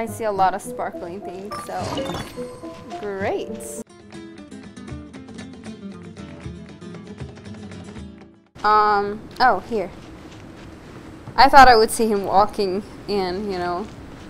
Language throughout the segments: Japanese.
I see a lot of sparkling things, so great. Oh, here. I thought I would see him walking in, you know.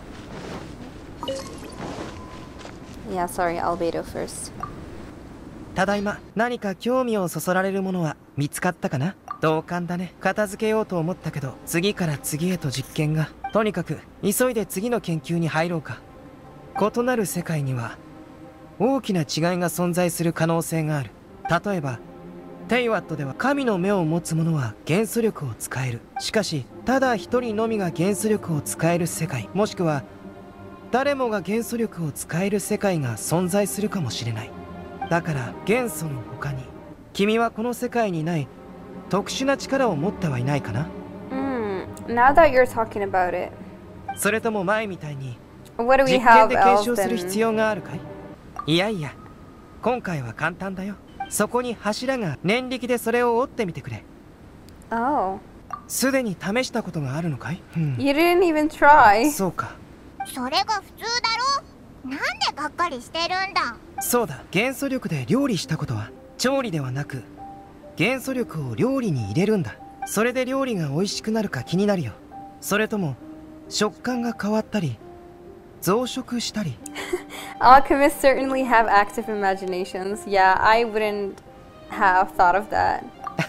Yeah, sorry, Albedo first. ただいま、何か興味をそそられるものは見つかったかな？同感だね。片付けようと思ったけど、次から次へと実験が。とにかく、急いで次の研究に入ろうか。異なる世界には、大きな違いが存在する可能性がある。例えば、テイワットでは神の目を持つ者は元素力を使える。しかし、ただ一人のみが元素力を使える世界、もしくは、誰もが元素力を使える世界が存在するかもしれない。だから元素の他に君はこの世界にない特殊な力を持ってはいないかな？ Now that you're talking about it. それとも前みたいに What do we 実 have 験で検証 else する than... 必要があるかい？いやいや、今回は簡単だよ。そこに柱が念力でそれを折ってみてくれ。 Oh. すでに試したことがあるのかい？ You didn't even try. そうか。 それが普通だろ。なんでがっかりしてるんだ。 そうだ、元素力で料理したことは調理ではなく元素力を料理に入れるんだ。それで料理が美味しくなるか気になるよ。それとも食感が変わったり増殖したり。 Alchemists certainly have active imaginations. Yeah, I wouldn't have thought of that.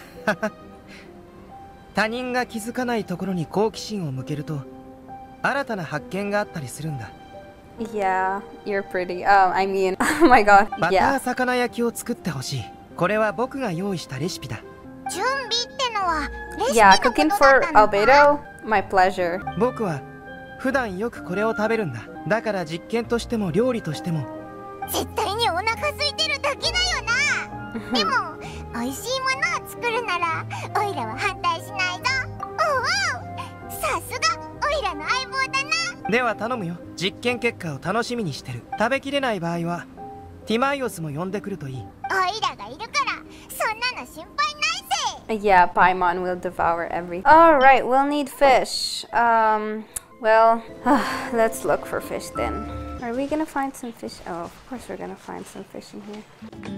他人が気づかないところに好奇心を向けると新たな発見があったりするんだ。 Yeah, you're pretty. I mean, oh my god. バタ Yeah. ー魚焼きを作ってほしい。これは僕が用意したレシピだ。 準備ってのはレシピ Yeah, のこと cooking だ for ったのか？ Albedo, my pleasure. 僕は普段よくこれを食べるんだ。だから実験としても料理としても。 絶対にお腹空いてるだけだよな。でも美味しいものを作るならオイラは反対しないぞ。おお、さすがオイラの相棒だな。 では頼むよ。実験結果を楽しみにしてる。食べきれない場合はティマイオスも呼んでくるといい。 オイラがいるからそんなの心配ないぜ。 Yeah, Paimon will devour everything. Alright, we'll need fish. Well, let's look for fish then. Are we gonna find some fish? Oh, of course we're gonna find some fish in here.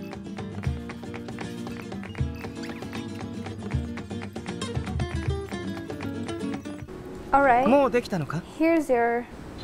Alright, もうできたのか？ here's your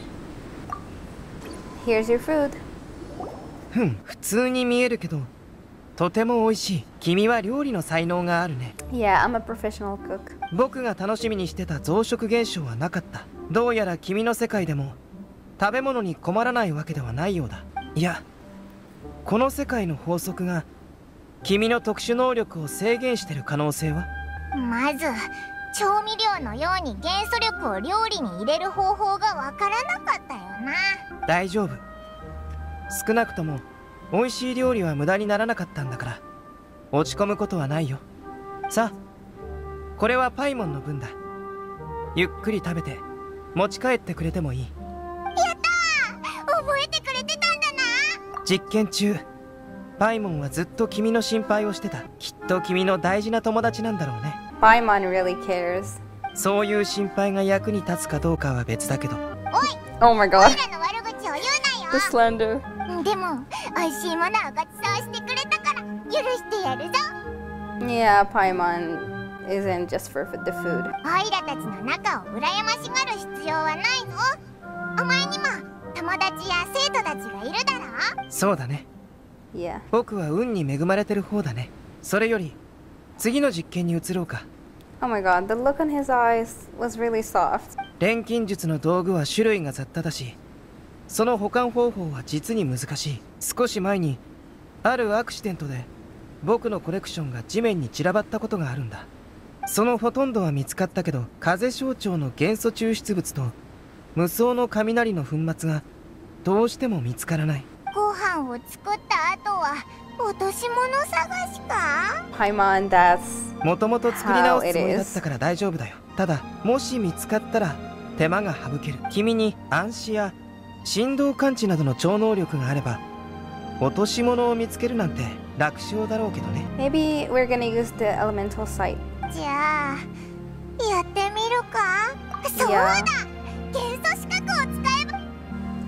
food. 普通に見えるけどとても美味しい。君は料理の才能があるね。 Yeah, I'm a professional cook. 僕が楽しみにしてた増殖現象はなかった。どうやら君の世界でも食べ物に困らないわけではないようだ。いや、この世界の法則が君の特殊能力を制限してる可能性は？ まず調味料のように元素力を料理に入れる方法がわからなかったよな。 大丈夫。少なくとも美味しい料理は無駄にならなかったんだから落ち込むことはないよ。さあ、これはパイモンの分だ。ゆっくり食べて持ち帰ってくれてもいい。 やったー、覚えてくれてたんだな。 実験中パイモンはずっと君の心配をしてた。きっと君の大事な友達なんだろうね。 Paimon really cares. そういう心配が役に立つかどうかは別だけど。 おい、 Oh my オ god. イラの悪口を言うなよ。 The slender. でも美味しいものをごちそうしてくれたから許してやるぞ。 Yeah, Paimon isn't just for the food. オイラたちの仲を羨ましがる必要はないぞ。お前にも友達や生徒たちがいるだろ。 そうだね。 Yeah. 僕は運に恵まれてる方だね。それより次の実験に移ろうか。 Oh my god, the look on his eyes was really soft. 錬金術の道具は種類が雑多だし、その保管方法は実に難しい。少し前にあるアクシデントで僕のコレクションが地面に散らばったことがあるんだ。そのほとんどは見つかったけど、風象徴の元素抽出物と無双の雷の粉末がどうしても見つからない。 ご飯を作った後は落とし物探しか？ Paimon, that's もともと作り直すつもりだったから大丈夫だよ。ただもし見つかったら手間が省ける。君に暗視や振動感知などの超能力があれば落とし物を見つけるなんて楽勝だろうけどね。 maybe we're gonna use the elemental sight. じゃあやってみるか？そうだ、元素資格を使えば。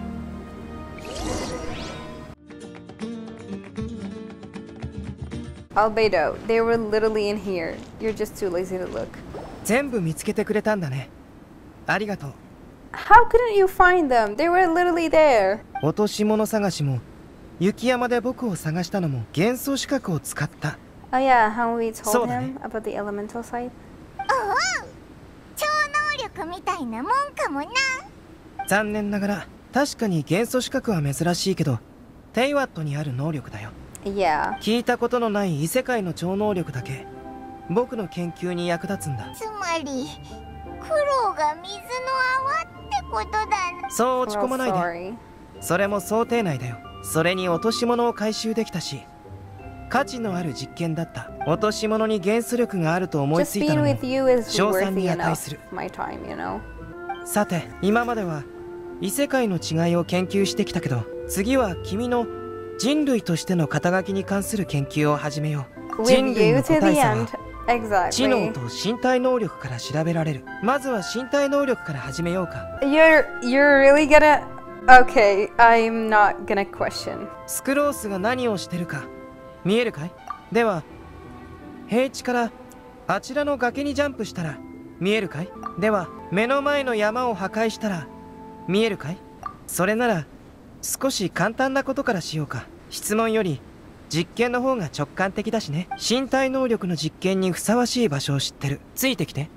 Albedo, they were literally in here. You're just too lazy to look. 全部見つけてくれたんだね。ありがとう。 How couldn't you find them? They were literally there. 落とし物探しも雪山で僕を探したのも元素資格を使った。 Oh yeah, how we told そうだね。 him about the elemental site. おお、超能力みたいなもんかもな。 残念ながら確かに元素資格は珍しいけどテイワットにある能力だよ。 Yeah. 聞いたことのない異世界の超能力だけ僕の研究に役立つんだ。 つまり黒が水の泡ってことだな。 そう落ち込まない Well, で。 sorry. それも想定内だよ。それに落とし物を回収できたし価値のある実験だった。落とし物に元素力があると思いつ Just いた being のも with you is 賞賛 worthy に値 enough する。 of my time, you know. さて今までは異世界の違いを研究してきたけど次は君の人類としての肩書きに関する研究を始めよう。 With 人類 you の to 個体 the 差 end. は知能 Exactly. と身体能力から調べられる。まずは身体能力から始めようか。 You're really gonna. Okay, I'm not gonna question. スクロースが何をしてるか見えるかい？では平地からあちらの崖にジャンプしたら見えるかい？では目の前の山を破壊したら見えるかい？それなら少し簡単なことからしようか。質問より実験の方が直感的だしね。身体能力の実験にふさわしい場所を知ってる。ついてきて。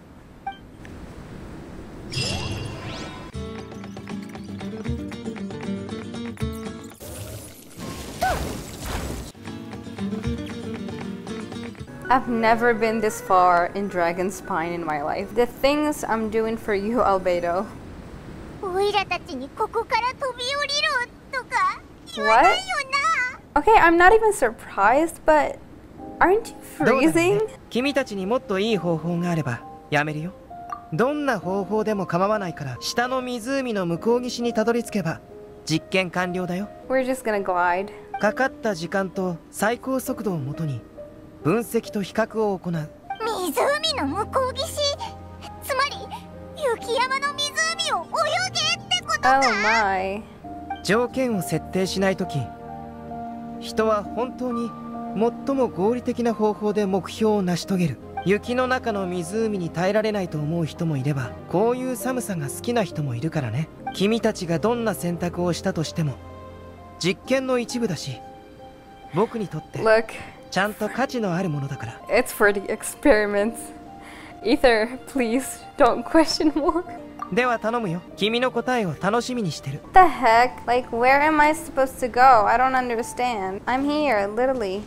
I've never been this far in Dragon's Spine in my life. The things I'm doing for you, Albedo. おいらたちにここから飛び降りろとか言わないよな。 Okay, I'm not even surprised, but aren't you どうだろうね freezing? 君たちにもっといい方法があればやめるよ。どんな方法でも構わないから下の湖の向こう岸にたどり着けば実験完了だよ。 We're just gonna glide. かかった時間と最高速度をもとに分析と比較を行う。 湖の向こう岸、つまり雪山の湖を泳げってことか。 Oh my. 条件を設定しないとき人は本当に最も合理的な方法で目標を成し遂げる。雪の中の湖に耐えられないと思う人もいればこういう寒さが好きな人もいるからね。君たちがどんな選択をしたとしても実験の一部だし僕にとって Look, ちゃんと価値のあるものだから。 it's for the experiments. Ether, please don't question more. では頼むよ。君の答えを楽しみにしてる。 What the heck? Like, where am I supposed to go? I don't understand. I'm here, literally.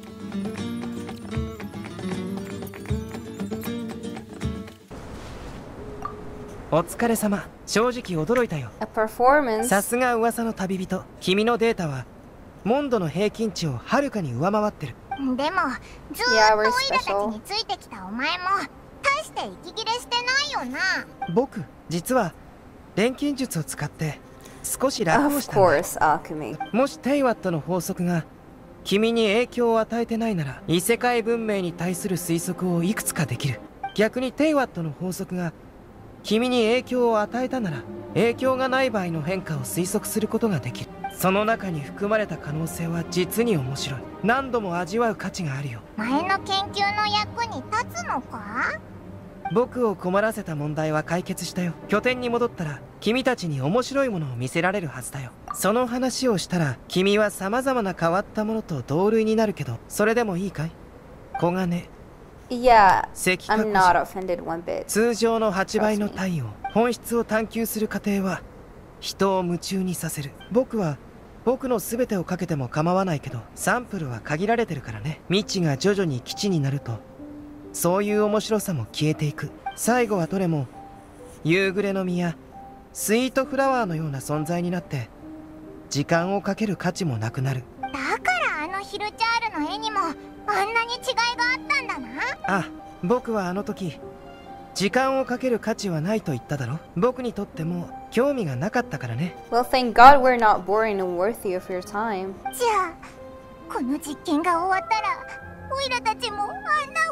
お疲れ様。正直驚いたよ。 A performance? さすが噂の旅人。君のデータはモンドの平均値をはるかに上回ってる。 でもずーっと Yeah, オ we're イラたち special. についてきたお前も大して息切れしてないよな。 僕実は錬金術を使って少し楽を Of したんだ。 course, alchemy. もしテイワットの法則が君に影響を与えてないなら異世界文明に対する推測をいくつかできる。逆にテイワットの法則が君に影響を与えたなら影響がない場合の変化を推測することができる。その中に含まれた可能性は実に面白い。何度も味わう価値があるよ。 前の研究の役に立つのか？ 僕を困らせた問題は解決したよ。拠点に戻ったら君たちに面白いものを見せられるはずだよ。その話をしたら君は様々な変わったものと同類になるけどそれでもいいかい？黄金、 Yeah, 赤 I'm 角 not 子、 offended one bit. 通常の8倍の体温、本質を探求する過程は人を夢中にさせる。僕は僕の全てをかけても構わないけどサンプルは限られてるからね。未知が徐々に基地になるとそういう面白さも消えていく。最後はどれも夕暮れの実やスイートフラワーのような存在になって時間をかける価値もなくなる。 だからあのヒルチャールの絵にもあんなに違いがあったんだな。 あ、僕はあの時時間をかける価値はないと言っただろ。僕にとっても興味がなかったからね。 Well, thank God we're not boring and worthy of your time. じゃあこの実験が終わったらオイラたちもあんな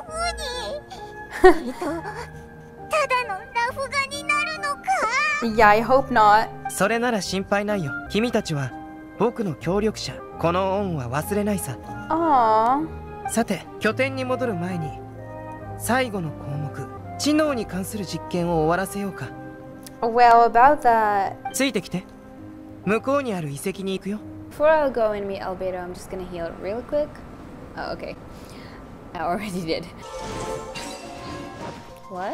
風にただのラフ画になるのか？ Yeah, I hope not. それなら心配ないよ。君たちは僕の協力者。この恩は忘れないさ。 Aww. さて、拠点に戻る前に最後の項目、知能に関する実験を終わらせようか。 Well, about that, ついてきて。向こうにある遺跡に行くよ。 before I'll go and meet Albedo, I'm just gonna heal real quick. Oh, okay. I already did. What?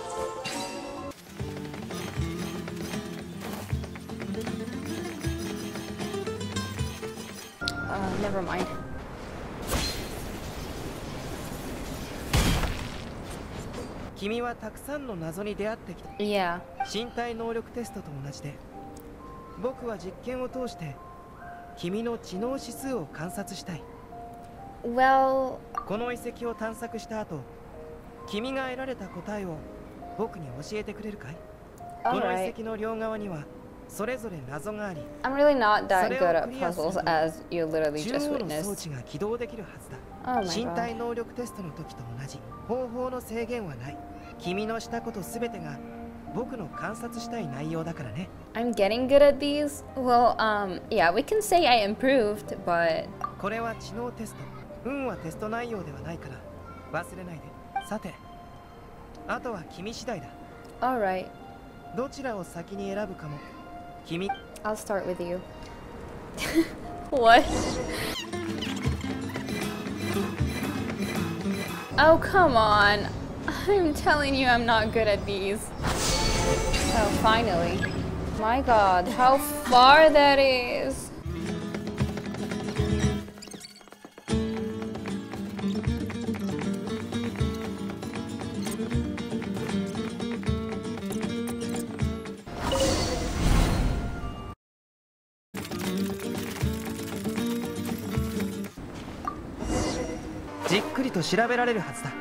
Never mind. 君はたくさんの謎に出会ってきた。 Yeah. 身体能力テストと同じで、僕は実験を通して君の知能指数を観察したい。 Well, この遺跡を探索した後、君が得られた答えを僕に教えてくれるかい？この遺 alright. 跡の両側にはそれぞれ謎があり、 I'm really not that So good at they puzzles, also- as you literally 中 just 央の装 witnessed. 置が起動できるはずだ。 Oh my 身体 god. 能力テストの時と同じ。方法の制限はない。君のしたことすべてが僕の観察したい内容だからね。 I'm getting good at these. Well, yeah, we can say I improved, but これは知能テスト。運はテスト内容ではないから忘れないで。さて、あとは君次第だ。 alright. どちらを先に選ぶかも君。 I'll start with you. What? Oh, come on. I'm telling you I'm not good at these. Oh, finally. My god, how far that is. Hmm? じっくりと調べられるはずだ。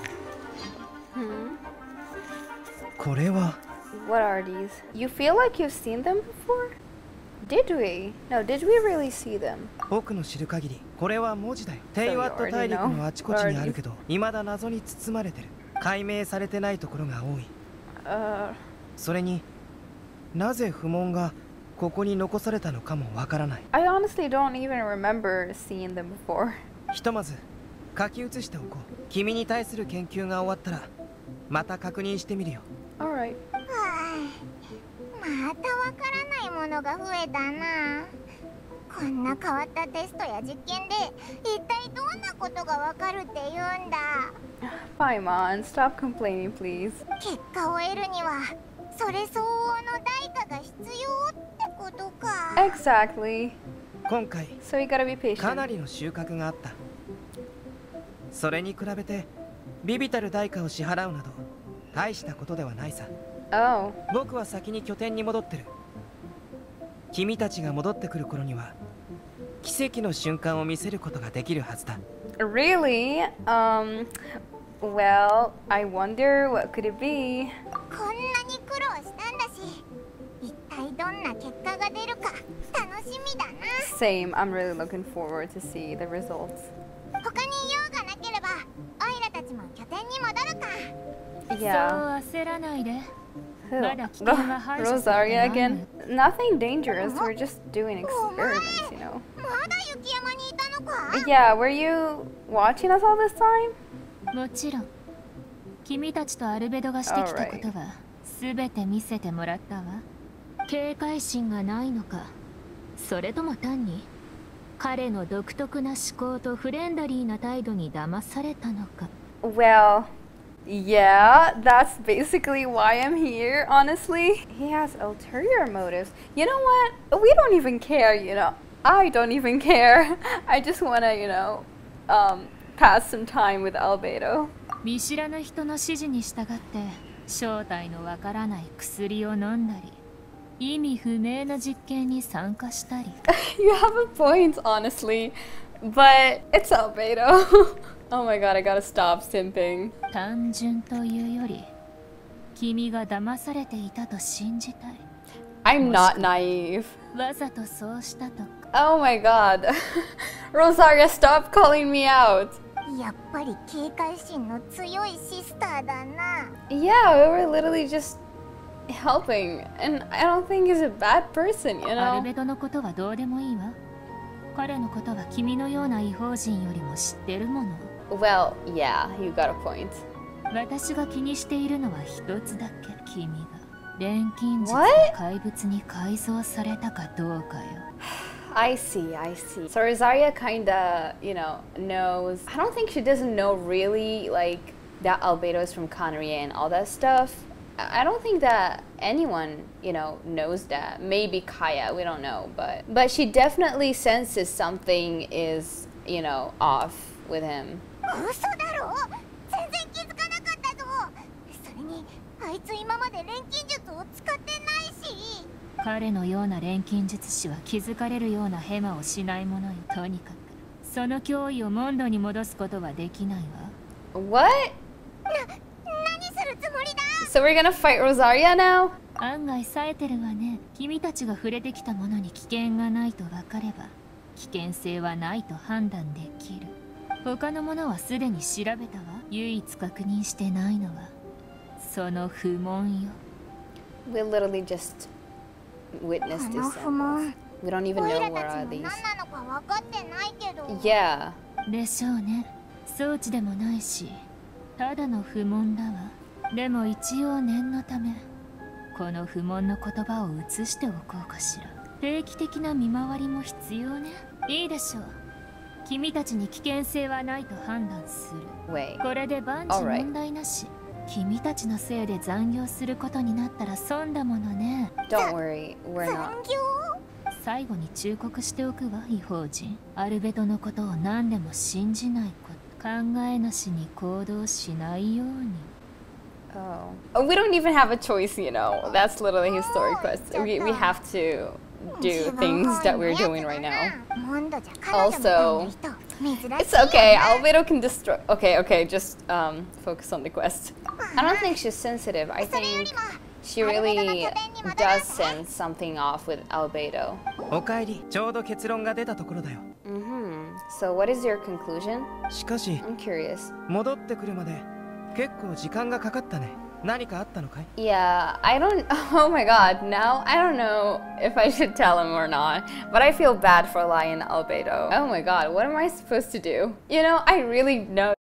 これは What are these? You feel like you've seen them before? Did we? No, did we really see them? 僕の知る限りこれは文字だよ。テイワット大陸のあちこちにあるけど、未だ謎に包まれてる。解明されてないところが多い。それになぜ不問がここに残されたのかもわからない。 I honestly don't even remember seeing them before. ひとまず書き写しておこう。君に対する研究が終わったらまた確認してみるよ。 Alright. またわからないものが増えたな。こんな変わったテストや実験で一体どんなことがわかるって言うんだ。 Paimon, stop complaining, please. 結果を得るにはそれ相応の代価が必要ってことか。 Exactly. 今回 So you gotta be かな patient. りの収穫があった。それに比べて微々たる代価を支払うなど大したことではないさ。 Oh. 僕は先に拠点に戻ってる。君たちが戻ってくる頃には奇跡の瞬間を見せることができるはずだ。 Really? Well, I wonder what could it be? こんなに苦労したんだし、一体どんな結果が出るか楽しみだな。 Same. I'm really looking forward to see the results. 他に用がなければオイラたちも拠点に戻るか。 Yeah. そう焦らないで。 Who? まだ危険は排除されて Rosaria ない again? Nothing dangerous. We're just doing experiments, you know. まだ雪山にいたのか。 Yeah, were you watching us all this time? もちろん君たちとアルベドがしてきたことは全て見せてもらったわ。警戒心がないのか、それとも単に彼の独特な思考とフレンダリーな態度に騙されたのか。 Well, yeah, that's basically why I'm here, honestly. He has ulterior motives. You know what? We don't even care, you know. I don't even care. I just wanna, you know, pass some time with Albedo. 見知らぬ人の指示に従って正体のわからない薬を飲んだり、意味不明な実験に参加したり。 You have a point, honestly. But it's Albedo. Oh my god, I gotta stop simping. 単純というより君が騙されていたと信じたい。 I'm not naive. わざとそうしたとか。 Oh my god. Rosaria, stop calling me out. やっぱり警戒心の強いシスターだな。 Yeah, we were literally just helping. And I don't think he's a bad person, you アル know? ベドのことはどうでもいいわ。 彼のことは君のような異邦人よりも知ってるもの。 Well, yeah, you got a point. 私が気にしているのは一つだけ。君が錬金術の What? 怪物に改造されたかどうかよ。 I see. So Rosaria kinda, knows. I don't think she doesn't know really, like, that Albedo is from Connery and all that stuff. I don't think that anyone, knows that. Maybe Kaya, we don't know. But she definitely senses something is, off with him. 嘘だろ、全然気づかなかったぞ。それにあいつ今まで錬金術を使ってないし。 彼のような錬金術師は気づかれるようなヘマをしないものよ。とにかくその脅威をモンドに戻すことはできないわ。 What? 何するつもりだ。 So we're gonna fight Rosaria now? 案外冴えてるわね。君たちが触れてきたものに危険がないと分かれば危険性はないと判断できる。他のものはすでに調べたわ。唯一確認してないのはその不問よ。 We literally just witnessed この this. 不問。 We don't even オイ know ラ what た are ちも these. 何なのか分かってないけど。 Yeah. でしょうね。装置でもないしただの不問だわ。でも一応念のためこの不問の言葉を移しておこうかしら。定期的な見回りも必要ね。いいでしょう。君たちに危険性はないと判断する。 Wait. これで万事問題なし。君たちのせいで残業することになったら損だものね。 Don't worry. We're 残 not. 業。 最後に忠告しておくわ、異邦人。アルベドのことを何でも信じないこと。考えなしに行動しないように。 Oh. We don't even have a choice, That's literally his story quest. We have to do things that we're doing right now. Also, it's okay. Albedo can destroy. Okay. Just focus on the quest. I don't think she's sensitive. I think she really does sense something off with Albedo. おかえり。ちょうど結論が出たところだよ。 So what is your conclusion? しかし I'm curious. 戻ってくるまで結構時間がかかったね。何かあったのかい？ Yeah, I don't. Oh my god, now I don't know if I should tell him or not. But I feel bad for Lion Albedo. Oh my god, what am I supposed to do? I really know.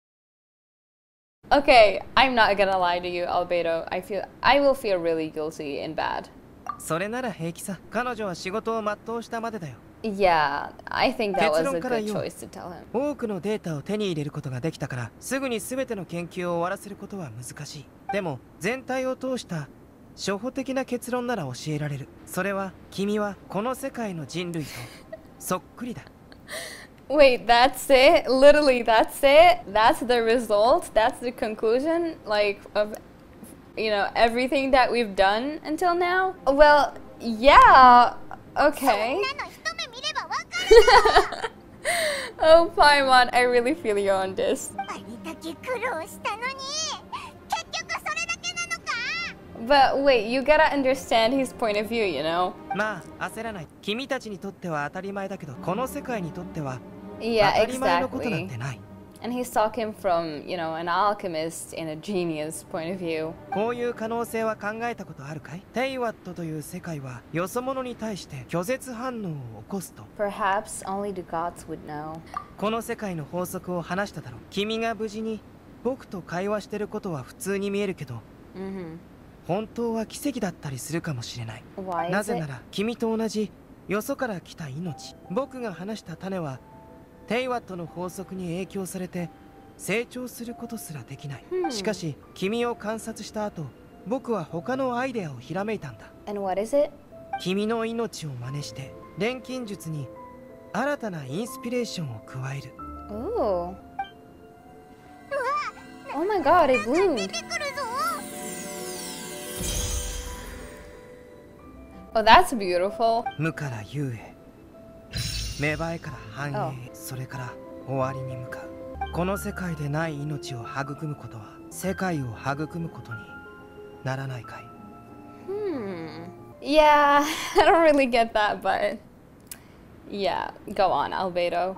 Okay, I'm not gonna lie to you, Albedo. I will feel really guilty and bad. それなら平気さ。彼女は仕事を全うしたまでだよ。 Yeah, I think that was a 結論から good 言おう。 choice to tell him. 多くのデータを手に入れることができたからすぐに全ての研究を終わらせることは難しい。でも全体を通した初歩的な結論なら教えられる。それは君はこの世界の人類とそっくりだ。 Wait, that's it? Literally, that's it? That's the result? That's the conclusion? Like, of, everything that we've done until now? Well, yeah, okay. Oh, Paimon, I really feel you on this. あれだけ苦労したのに結局それだけなのか。 But wait, you gotta understand his point of view, まあ焦らない。君たちにとっては当たり前だけどこの世界にとっては当 Yeah, たり前のことなん exactly. てない。 And he's talking from, an alchemist and a genius point of view. こういう可能性は考えたことあるかい？テイワットという世界はよそ者に対して拒絶反応を起こすと。 Perhaps only the gods would know. この世界の法則を話しただろう。君が無事に僕と会話してることは普通に見えるけど、本当は奇跡だったりするかもしれない。 Why な is ぜ it? なら君と同じよそから来た命。僕が話した種はテイワットの法則に影響されて成長することすらできない。しかし君を観察した後、僕は他のアイデアをひらめいたんだ。 And what is it? 君の命を真似して錬金術に新たなインスピレーションを加える。 Ooh. Oh my god, it 出 bloomed. てくるぞ。 Oh, that's beautiful. 無から有へ、芽生えから繁栄、それから終わりに向かう。この世界でない命を育むことは世界を育むことにならないかい？ Yeah, I don't really get that, but yeah, go on, Albedo.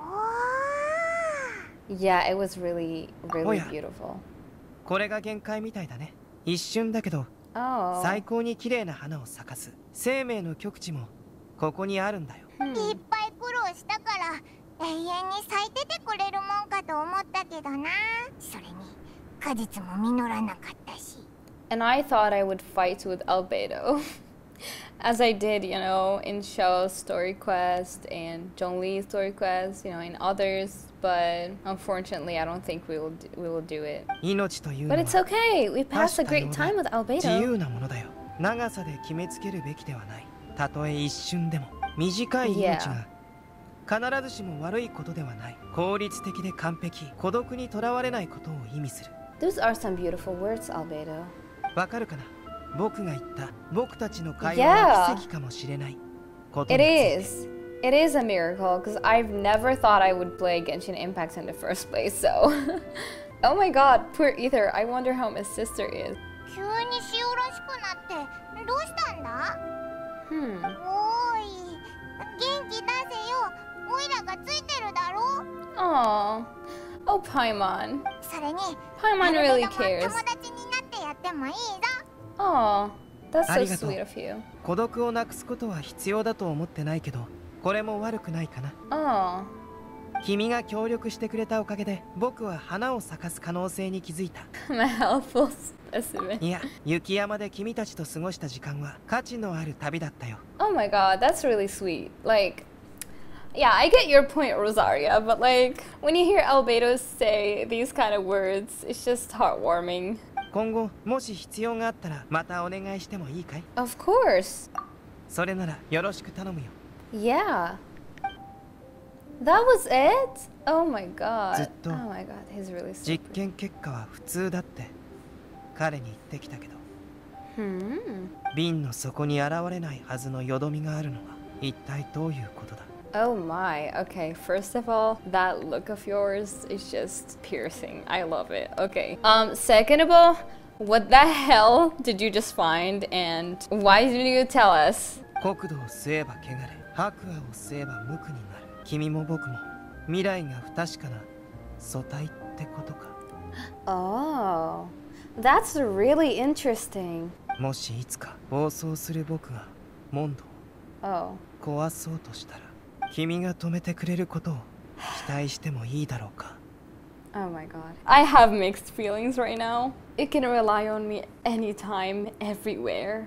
Yeah, it was really, really Oh, yeah. beautiful. これが限界みたいだね。一瞬だけど Oh. 最高に綺麗な花を咲かす生命の極地もここにあるんだよ。 いっぱい苦労ししたから永遠に咲いててくれるもんかと思ったけどな。それに果実も実らなかったし。 And I thought I would fight with Albedo. As I did, you know, in Shell's story quest and Zhongli's story quest, you know, in others, but unfortunately I don't think we will do it. 命というの But は it's okay. We passed a great time with 自 Albedo. 由なものだよ。長さで決めつけるべきではない。たとえ一瞬でも短い命が必ずしも悪いことではない。効率的で完璧、孤独にとらわれないことを意味する。 Those are some beautiful words, Albedo. わかるかな？僕が言った僕たちの会話は奇跡かもしれないことについ It て。 is. It is a miracle because I've never thought I would play Genshin Impact in the first place, so. Oh my god, poor Ether. I wonder how my sister is. 急に塩らしくなってどうしたんだ？ Hmm. おーい、元気出せよ。オイラがついてるだろ。 Aw. Oh, Paimon. それに Paimon アルベ really ドも cares. 友達になってやってもいいぞ。 Aw. That's so ありがとう。 sweet of you. 孤独をなくすことは必要だと思ってないけど、これも悪くないかな。 Aw. 君が協力してくれたおかげで僕は花を咲かす可能性に気づいた。 My helpful specimen. いや、雪山で君たちと過ごした時間は価値のある旅だったよ。 Oh my god, that's really sweet. Like, yeah, I get your point, Rosaria, but like, when you hear Albedo say these kind of words, it's just heartwarming. 今後もし必要があったらまたお願いしてもいいかい？ Of course. それならよろしく頼むよ。 Yeah. That was it? Oh my god. ずっと Oh my god, he's really 実 super. 験結果は普通だって彼に言ってきたけど、 Hmm. 瓶の底に現れないはずのよどみがあるのは一体どういうことだ？ Oh my. Okay, first of all, that look of yours is just piercing. I love it. Okay. Second of all, what the hell did you just find and why didn't you tell us? 国土を吸えば汚れ、白亜を吸えば無垢になる。君も僕も未来が不確かな素体ってことか。 Oh. That's really interesting. もしいつか暴走する僕がモンド Oh. を壊そうとしたら、君が止めてくれることを期待してもいいだろうか。 Oh my god. I have mixed feelings right now. You can rely on me anytime, everywhere.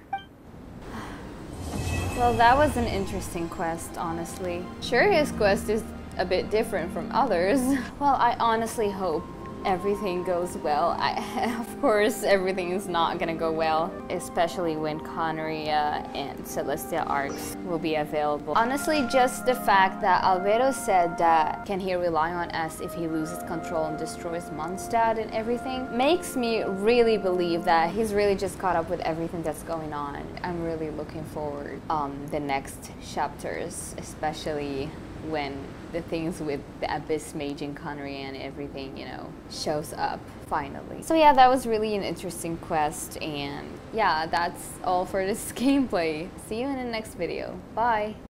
Well, that was an interesting quest, honestly. Sure, his quest is a bit different from others. Well, I honestly hope everything goes well. Of course, everything is not gonna go well, especially when Conria and Celestia arcs will be available. Honestly, just the fact that Albedo said that can he rely on us if he loses control and destroys Mondstadt and everything makes me really believe that he's really just caught up with everything that's going on. I'm really looking forward the next chapters, especially when the things with the Abyss Mage and Conria and everything, you know, shows up finally. So yeah, that was really an interesting quest, and yeah, that's all for this gameplay. See you in the next video. Bye!